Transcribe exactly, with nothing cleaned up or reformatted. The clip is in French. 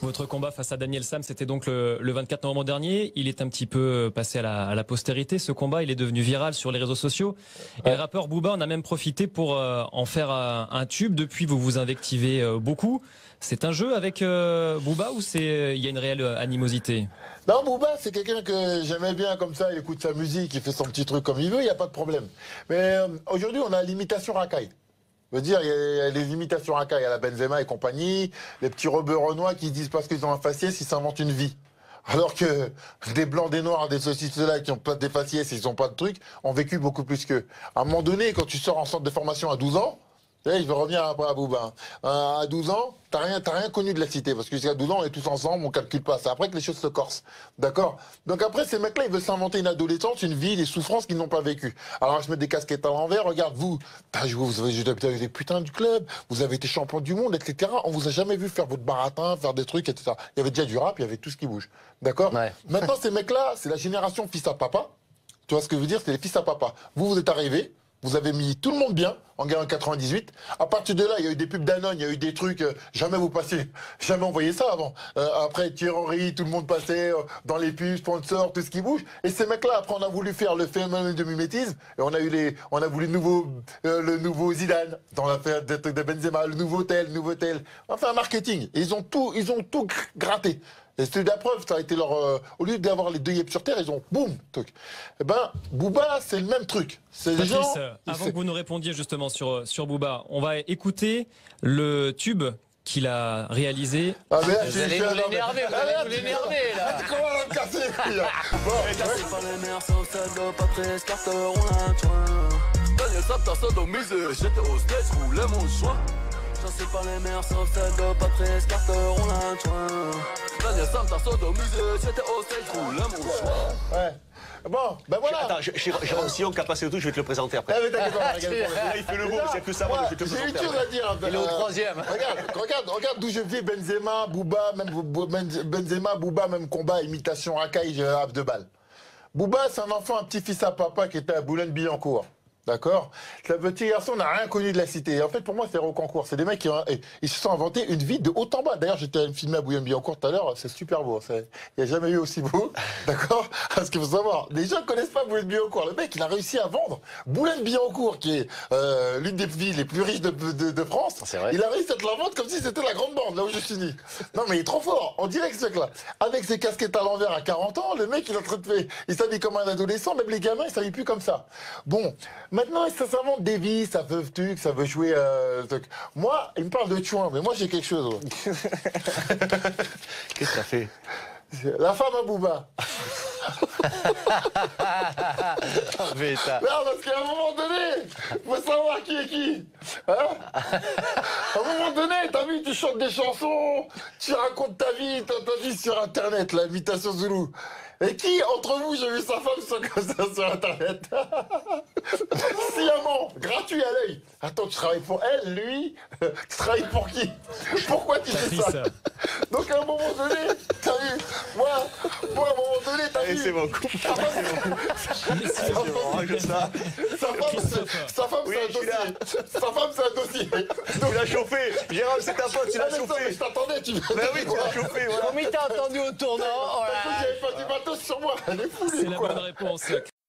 Votre combat face à Daniel Sam, c'était donc le, le vingt-quatre novembre dernier. Il est un petit peu passé à la, à la postérité. Ce combat, il est devenu viral sur les réseaux sociaux. Et Ouais. le rappeur Booba en a même profité pour euh, en faire un, un tube. Depuis, vous vous invectivez euh, beaucoup. C'est un jeu avec euh, Booba ou c'est il y a une réelle animosité? Non, Booba, c'est quelqu'un que j'aimais bien comme ça. Il écoute sa musique, il fait son petit truc comme il veut, il n'y a pas de problème. Mais euh, aujourd'hui, on a l'imitation racaille. Je veux dire, il y a les imitations racaille à la Benzema et compagnie, les petits rebeux renois qui disent parce qu'ils ont un faciès, ils s'inventent une vie. Alors que des blancs, des noirs, des saucisses là qui ont pas des faciès, ils n'ont pas de trucs, ont vécu beaucoup plus qu'eux. À un moment donné, quand tu sors en centre de formation à douze ans, tu sais, je vais revenir après à Booba. Euh, à douze ans, t'as rien, t'as rien connu de la cité. Parce que jusqu'à douze ans, on est tous ensemble, on calcule pas. C'est après que les choses se corsent. D'accord? Donc après, ces mecs-là, ils veulent s'inventer une adolescence, une vie, des souffrances qu'ils n'ont pas vécues. Alors, je mets des casquettes à l'envers. Regarde, vous, t'as joué, vous avez joué avec des putains du club, vous avez été champion du monde, et cetera. On vous a jamais vu faire votre baratin, faire des trucs, et cetera. Il y avait déjà du rap, il y avait tout ce qui bouge. D'accord? Ouais. Maintenant, ces mecs-là, c'est la génération fils à papa. Tu vois ce que je veux dire? C'est les fils à papa. Vous, vous êtes arrivés. Vous avez mis tout le monde bien en gagnant quatre-vingt-dix-huit. À partir de là, il y a eu des pubs Danone, il y a eu des trucs. Euh, jamais vous passiez, jamais on voyait ça avant. Euh, après Thierry Henry, tout le monde passait euh, dans les pubs, sponsors, tout ce qui bouge. Et ces mecs-là, après, on a voulu faire le phénomène de mimétisme et on a eu les, on a voulu le nouveau, euh, le nouveau Zidane dans l'affaire de, de Benzema, le nouveau tel, le nouveau tel. Enfin, un marketing. Et ils ont tout, ils ont tout gr- gratté. Et c'était la preuve, ça a été leur. Euh, au lieu d'avoir les deux yeux sur terre, ils ont boum, truc. Eh ben, Booba, c'est le même truc. C'est les Patrice, gens. euh, ils avant fait- que vous nous répondiez justement sur, sur Booba, on va écouter le tube qu'il a réalisé. Ah, mais là, Vous j'ai- allez j'ai- nous l'énerver, vous Ah, allez là, nous tu- l'énerver, là. Ah, comment on va me casser les couilles, là Bon, ouais. Cassé par les mers, sauf celle de Patrice Carter, on a un joint. Daniel Sam, t'as sodomisé, j'étais au stage, roulais mon joint. Chassé par les mers, sauf celle de Patrice Carter, on a un joint. Daniel Sam, t'as sodomisé, j'étais au stage, roulais mon joint. Ouais. Bon, ben voilà. Attends, Jérôme Sillon qui a passé le tout, je vais te le présenter après. Ah, mais t'inquiète pas, regarde. Là, il fait le beau, Déjà, c'est que ça, moi, moi, je vais te le j'ai une présenter chose après. à dire. Il est au euh, troisième. Regarde, regarde, regarde d'où je vis. Benzema, Booba, même Bou- Benz- Benzema, Booba, même combat, imitation racaille, je rave de balle. Booba, c'est un enfant, un petit-fils à papa qui était à Boulogne-Billancourt. D'accord? Ce petit garçon n'a rien connu de la cité. Et en fait, pour moi, c'est Rocancourt. C'est des mecs qui ont, et, ils se sont inventés une vie de haut en bas. D'ailleurs, j'étais filmé à Boulogne-Billancourt tout à l'heure. C'est super beau. C'est- Il n'y a jamais eu aussi beau. D'accord? Parce qu'il faut savoir, les gens ne connaissent pas Boulogne-Billancourt. Le mec, il a réussi à vendre Boulogne-Billancourt, qui est euh, l'une des villes les plus riches de, de, de France. C'est vrai. Il a réussi à te la vendre comme si c'était la grande bande, là où je suis né. Non, mais il est trop fort. On dirait que ce mec-là, avec ses casquettes à l'envers à quarante ans, le mec, il est en train de faire. Il s'habille comme un adolescent, même les gamins, ils s'habillent plus comme ça. Bon, maintenant, ça s'invente des vies, ça veut truc, ça veut jouer. Euh, truc. Moi, il me parle de chouin, mais moi, j'ai quelque chose. Ouais. Qu'est-ce que t'as fait? La femme à Booba. Mais ça. Non, parce qu'à un moment donné, faut savoir qui est qui. Hein? À un moment donné, t'as vu, tu chantes des chansons, tu racontes ta vie, ta, ta vie sur Internet, l'imitation Zoulou. Et qui, entre vous, j'ai vu sa femme sur, comme ça sur Internet? Sciemment, gratuit à l'œil. Attends, tu travailles pour elle, lui? Tu travailles pour qui? Pourquoi tu fais ça? Patrice, Donc à un moment donné, t'as vu, moi, moi à un moment donné, t'as Allez, vu. c'est bon, coupe. Sa femme, C'est bon, range ça. sa femme, c'est- sa femme, Oui, c'est un je suis là. dossier. Sa femme, c'est un dossier. Tu l'as chauffé. Jérôme, c'est ta faute, tu Ah, l'as mais attends, mais chauffé. je t'attendais, tu Ben oui, tu l'as chauffé, voilà. Comme il t'a entendu au tournant, oh là T'as cru là. que j'avais pas du matos sur moi. Elle est fou, c'est lui, la quoi. bonne réponse.